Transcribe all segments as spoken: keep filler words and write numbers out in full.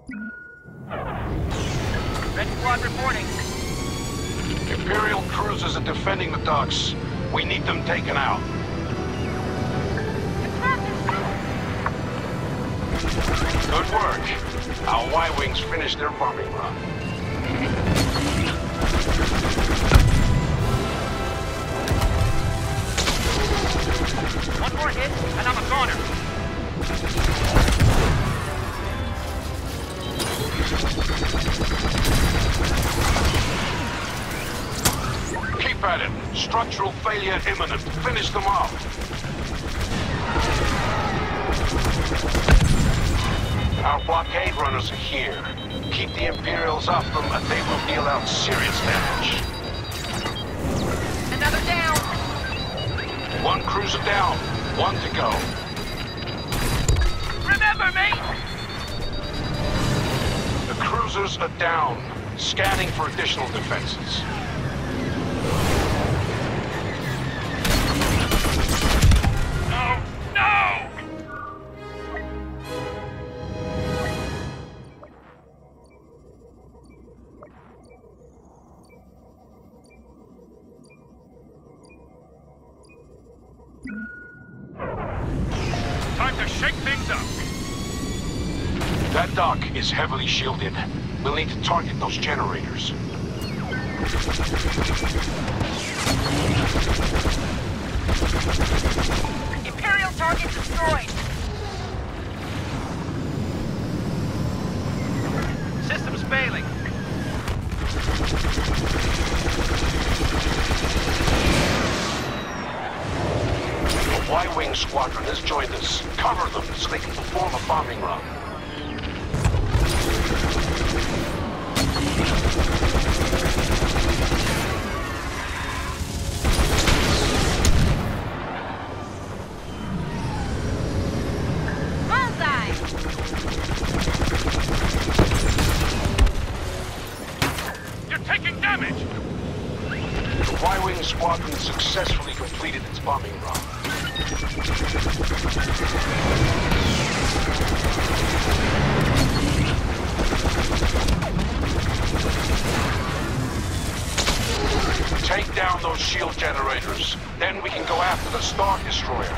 Red Squad reporting. Imperial cruisers are defending the docks. We need them taken out. Good work. Our Y-Wings finished their bombing run. One more hit, and I'm a goner. Keep at it. Structural failure imminent. Finish them off. Our blockade runners are here. Keep the Imperials off them, and they will deal out serious damage. Another down. One cruiser down. One to go. Remember me! The cruisers are down. Scanning for additional defenses. No! No! Time to shake things up. That dock is heavily shielded. We'll need to target those generators. Imperial target destroyed. Systems failing. The Y-Wing squadron has joined us. Cover them so they can perform a bombing run. Y-Wing squadron successfully completed its bombing run. Take down those shield generators. Then we can go after the Star Destroyer.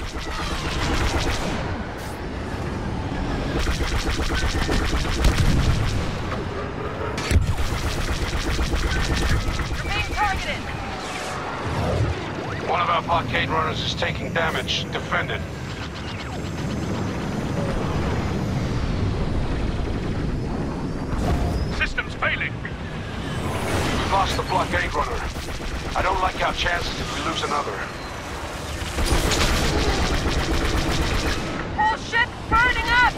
Targeted. One of our blockade runners is taking damage. Defend it. Systems failing. We've lost the blockade runner. I don't like our chances if we lose another. Whole ship burning up!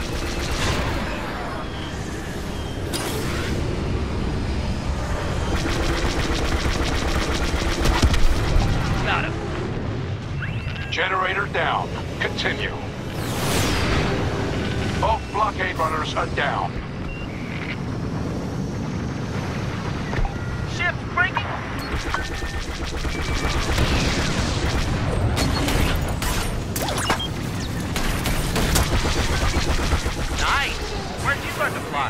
Got him. Generator down. Continue. Both blockade runners are down. Ship breaking. Nice. Where'd you learn to fly?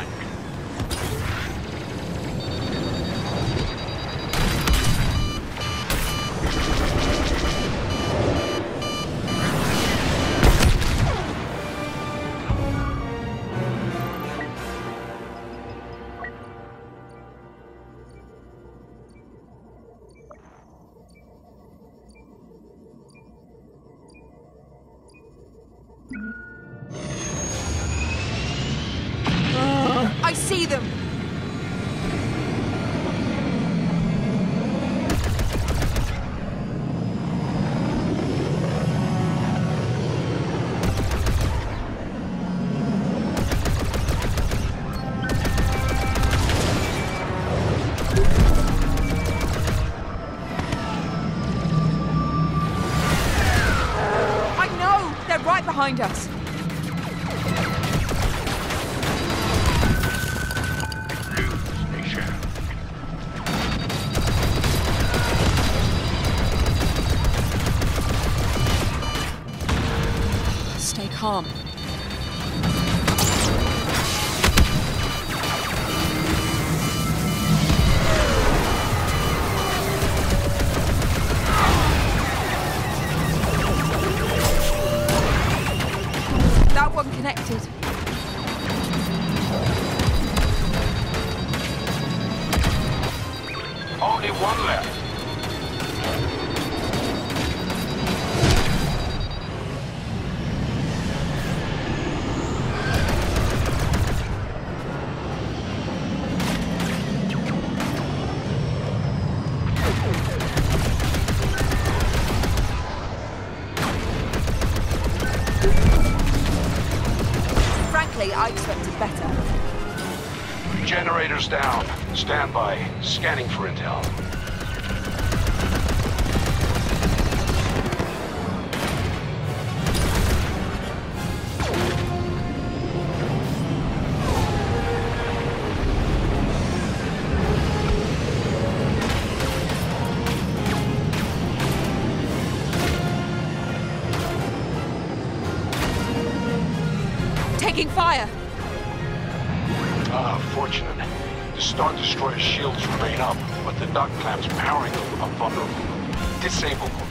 I see them! I know! They're right behind us! Stay calm. one connected. Only one left. Frankly, I expected better. Generators down. Stand by. Scanning for intel. Taking fire! Ah, fortunate. The Star Destroyer shields remain up, but the dock clamps powering them are vulnerable. Disable them.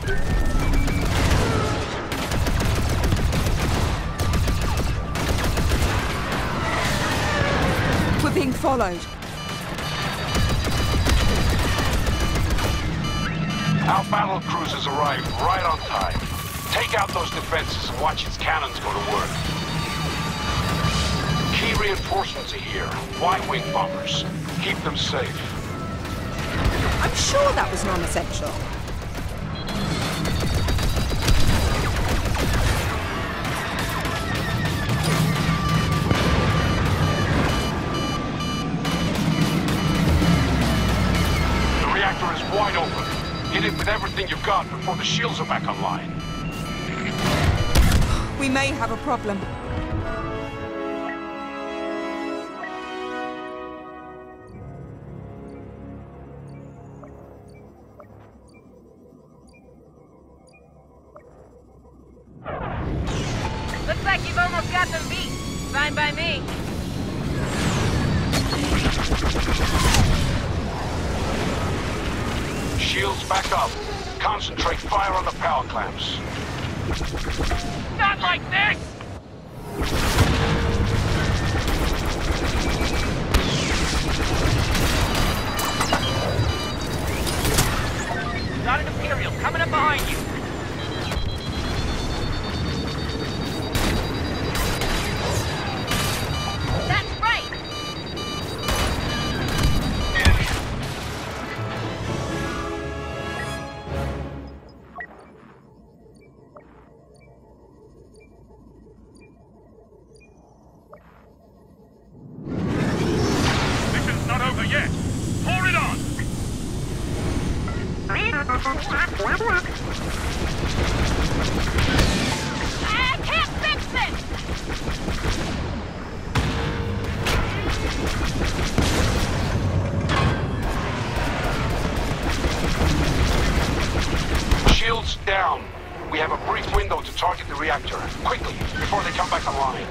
We're being followed. Our battle cruisers arrived right on time. Take out those defenses and watch its cannons go to work. Key reinforcements are here. Y-wing bombers. Keep them safe. I'm sure that was non-essential. The reactor is wide open. Hit it with everything you've got before the shields are back online. We may have a problem. Looks like you've almost got them beat. Fine by me. Shields back up. Concentrate fire on the power clamps. Not like this! Got an Imperial coming up behind you. That's right! Mission's not over yet. Pour it on! I can't fix this! Shields down. We have a brief window to target the reactor. Quickly, before they come back online.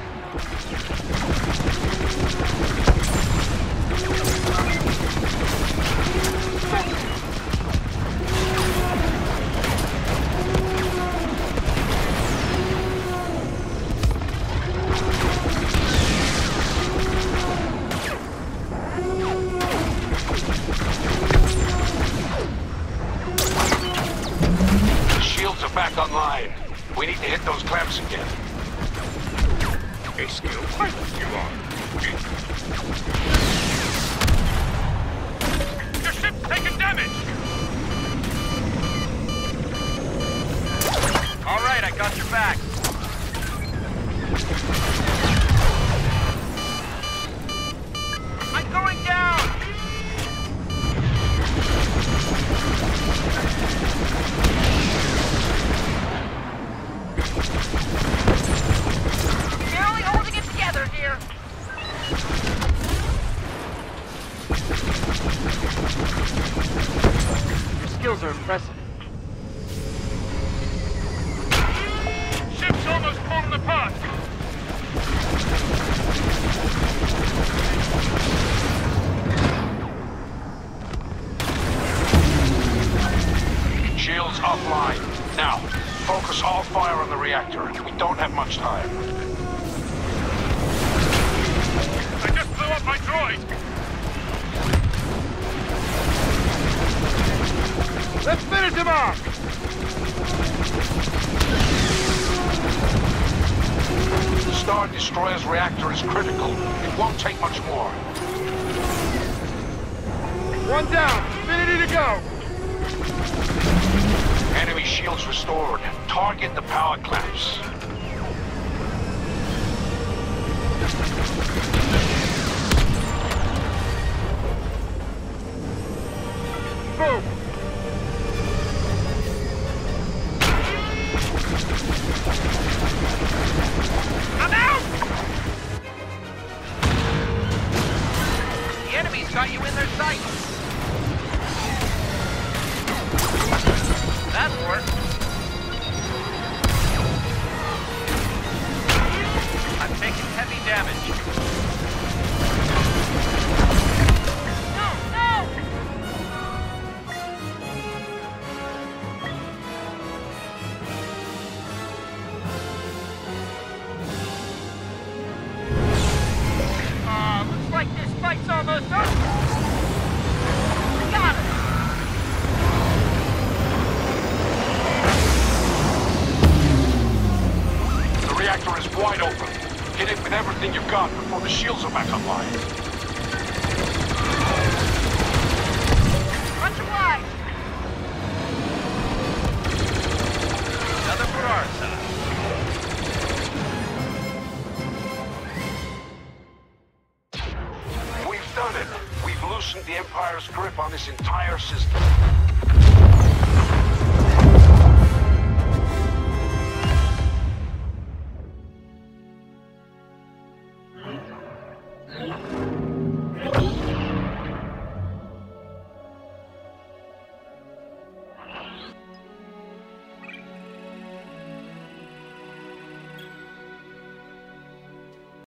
Shields are back online. We need to hit those clamps again. A skilled pilot you are. Your ship's taking damage! All right, I got your back. I'm going down! Barely holding it together here. Your skills are impressive. Ship's almost fallen apart! Shields offline. Now, focus all fire on the reactor. We don't have much time. got my droid! Let's finish him off! The Star Destroyer's reactor is critical. It won't take much more. One down. Infinity to go. Enemy shields restored. Target the power clamps. Boom. I'm out! The enemy's got you in their sights. That worked. I'm taking heavy damage. No, no! Uh, looks like this fight's almost over. We got it! The reactor is wide open. Hit it with everything you've got before the shields are back online. Much obliged. Another for our side. We've done it. We've loosened the Empire's grip on this entire system.